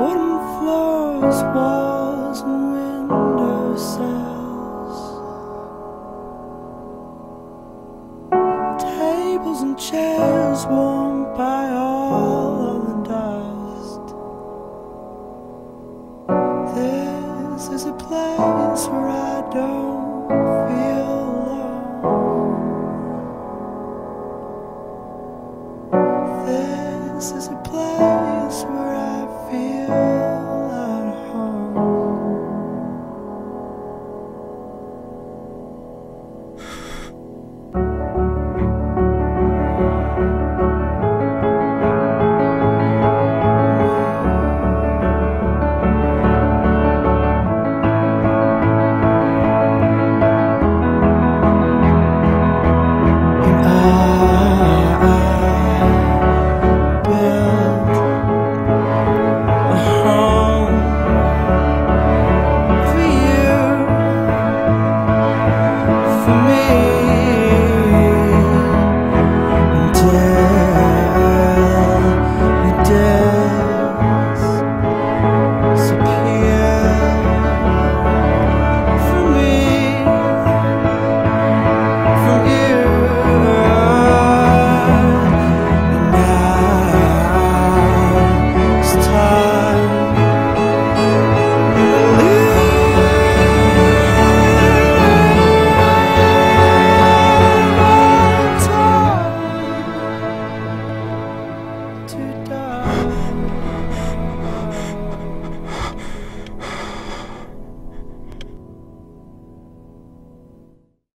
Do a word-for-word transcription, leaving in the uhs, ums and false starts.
Wooden floors, walls, and windowsills, tables and chairs warmed by all of the dust. This is a place where I don't feel alone. This is a place